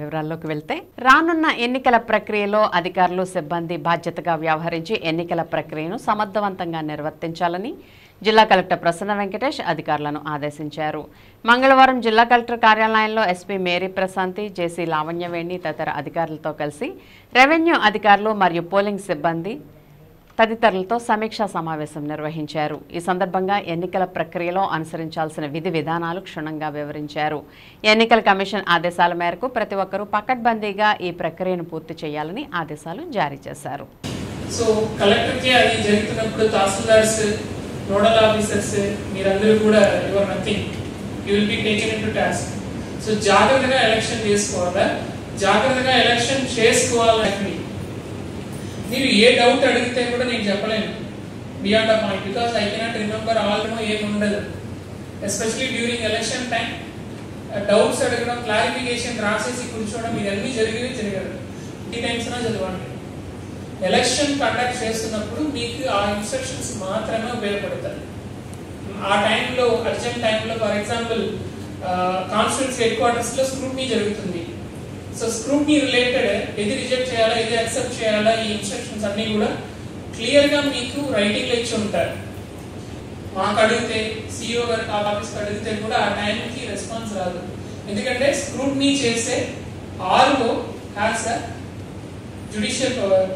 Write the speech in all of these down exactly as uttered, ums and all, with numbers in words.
వివరాల్లోకి వెళ్తే రానున్న ఎన్నికల ప్రక్రియలో అధికారులు సిబ్బంది బాధ్యతగా వ్యవహరించి ఎన్నికల ప్రక్రియను సమర్థవంతంగా నిర్వర్తించాలని జిల్లా కలెక్టర్ ప్రసన్న వెంకటేష్ అధికారులను ఆదేశించారు. మంగళవారం జిల్లా కలెక్టర్ కార్యాలయంలో SP Mary Prashanti, JC Lavanyaveni తదితర అధికారులతో కలిసి రెవెన్యూ అధికారులు మరియు పోలింగ్ సిబ్బంది తదితరులతో సమీక్షా సమావేశం నిర్వహించారు. ఈ సందర్భంగా ఎన్నికల ప్రక్రియలో అనుసరించాల్సిన విధి విధానాలు క్షుణ్ణంగా వివరించారు. ఎన్నికల కమిషన్ ఆదేశాల మేరకు ప్రతి ఒక్కరూ పకడ్బందీగా ఈ ప్రక్రియను పూర్తి చేయాలని ఆదేశాలు జారీ చేశారు. సో కలెక్టర్ కి అది జరుగుతున్నప్పుడు తహసీల్దార్స్, నోడల్ ఆఫీసర్స్ మీరందరూ కూడా your nothing, you will be taken in to task. So జాగ్రత్తగా ఎలక్షన్ చేసుకోవాలా, జాగ్రత్తగా ఎలక్షన్ చేసుకోవాలని మీరు ఏ డౌట్ అడిగితే కూడా నేను చెప్పలేను బియాండ్ ఆ point, because I cannot remember all no ఏమి ఉండదు. Especially during election time doubts అడగడం, క్లారిఫికేషన్ రాసేసి కూర్చోవడం ఇవన్నీ జరిగేవి జరగదు. ఈ టైమ్స్ నా చదవండి. ఎలక్షన్ కండక్ట్ చేస్తున్నప్పుడు మీకు ఆ ఇన్స్ట్రక్షన్స్ మాత్రమే ఉపయోగపడతాయి. ఆ టైంలో అర్జెంట్ టైంలో for example constituency headquarters లో స్క్రూట్నీ జరుగుతుంది. సో స్క్రూట్నీ రిలేటెడ్ ఏది రిజెక్ట్ చేయాలా, ఏది యాక్సెప్ట్ చేయాలా, ఈ ఇన్స్ట్రక్షన్స్ అన్ని కూడా క్లియర్ గా మీకు రైటింగ్ లో ఇచ్చి ఉంటారు. మాకు అడిగితే, సిఇఓ గారికి ఆఫీస్ అడిగితే కూడా ఆ టైంకి రెస్పాన్స్ రాదు. ఎందుకంటే స్క్రూట్నీ చేసే RO has a judicial power.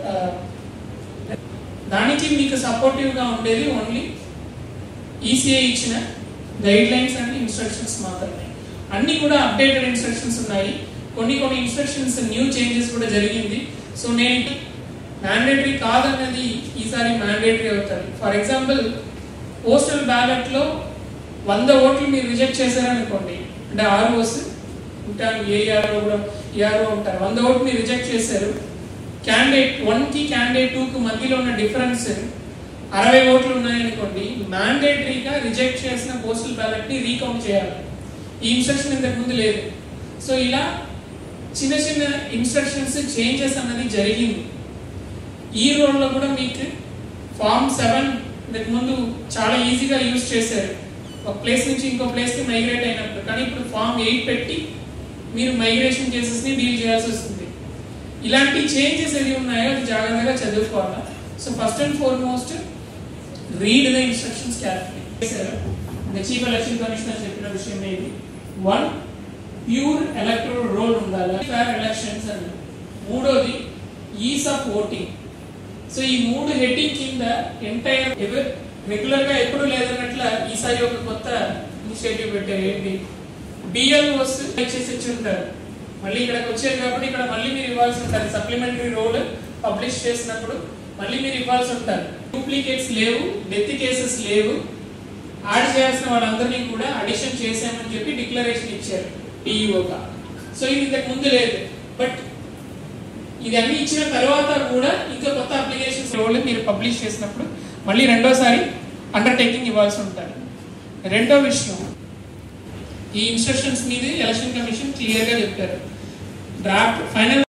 దానికి మీకు సపోర్టివ్ గా ఉండేది ఓన్లీ ఈసీఐ ఇచ్చిన గైడ్ లైన్స్ అండ్ ఇన్స్ట్రక్షన్స్ మాత్రమే. అన్ని కూడా అప్డేటెడ్ ఇన్స్ట్రక్షన్స్ ఉన్నాయి. కొన్ని కొన్ని ఇన్స్ట్రక్షన్స్ న్యూ చేంజెస్ కూడా జరిగింది. సో నేను మ్యాండేటరీ కాదన్నది ఈసారి మ్యాండేటరీ అవుతుంది. ఫర్ ఎగ్జాంపుల్ పోస్టల్ బ్యాలెట్ లో వంద ఓట్లు మీరు రిజెక్ట్ చేశారనుకోండి, అంటే ఆర్ఓస్ ఉంటారు, ఏఆర్ఓ కూడా ఏఆర్ఓ ఉంటారు, వంద ఓట్లు మీరు రిజెక్ట్ చేశారు. క్యాండిడేట్ వన్ కి క్యాండిడేట్ టూ కి మధ్యలో ఉన్న డిఫరెన్స్ అరవై ఓట్లు ఉన్నాయనుకోండి, మ్యాండేటరీగా రిజెక్ట్ చేసిన పోస్టల్ బ్యాలెట్ ని రీకౌంట్ చేయాలి. ఈ ఇన్స్ట్రక్షన్ ఇంతకు ముందు లేదు. సో ఇలా చిన్న చిన్న ఇన్స్ట్రక్షన్స్ చేంజెస్ అన్నది జరిగింది. ఈ రోల్లో కూడా మీకు ఫార్మ్ సెవెన్ ఇంతకు ముందు చాలా ఈజీగా యూజ్ చేశారు, ఒక ప్లేస్ నుంచి ఇంకో ప్లేస్ కి మైగ్రేట్ అయినప్పుడు. కానీ ఇప్పుడు ఫార్మ్ ఎయిట్ పెట్టి మీరు మైగ్రేషన్ కేసెస్ ని డీల్ చేయాల్సి వస్తుంది. ఇలాంటి చేంజెస్ ఏది ఉన్నాయో అది జాగ్రత్తగా చదువుకోవాలా. So first and foremost read the instructions carefully. Chief election commissioner చెప్పిన విషయం ఇది. వన్, ప్యూర్ ఎలక్టరల్ రోల్ ఉండాలి, ఫేర్ ఎలక్షన్స్ అని. మూడోది ఈజ్ ఆఫ్ ఓటింగ్. సో ఈ మూడు హెడ్డింగ్ కింద ఎంటైర్ రెగ్యులర్ గా ఎప్పుడు లేదన్నట్ల ఈసారి ఒక కొత్త ఇనిషియేటివ్ పెట్టారు. ఏంటి, బిఎల్ఓస్ చేసి వచ్చి ఉంటారు, మళ్ళీ ఇక్కడికి వచ్చారు కాబట్టి ఇక్కడ మళ్ళీ మీరు ఇవ్వాల్సి ఉంటారు. సప్లిమెంటరీ రోల్ పబ్లిష్ చేసినప్పుడు మళ్ళీ మీరు ఇవ్వాల్సి ఉంటారు. డూప్లికేట్స్ లేవు, డెత్ కేసెస్ లేవు, యాడ్ చేయాల్సిన వాళ్ళందరినీ కూడా అడిషన్ చేశామని చెప్పి డిక్లరేషన్ ఇచ్చారు డిఈఓగా. సో ఇది ఇంతకు ముందు లేదు. బట్ ఇది అన్ని ఇచ్చిన తర్వాత కూడా ఇంకా కొత్త అప్లికేషన్స్ మీరు పబ్లిష్ చేసినప్పుడు మళ్ళీ రెండోసారి అండర్టేకింగ్ ఇవ్వాల్సి ఉంటారు. రెండో విషయం, ఈ ఇన్స్ట్రక్షన్స్ మీద ఎలక్షన్ కమిషన్ క్లియర్ గా చెప్పారు. Draft final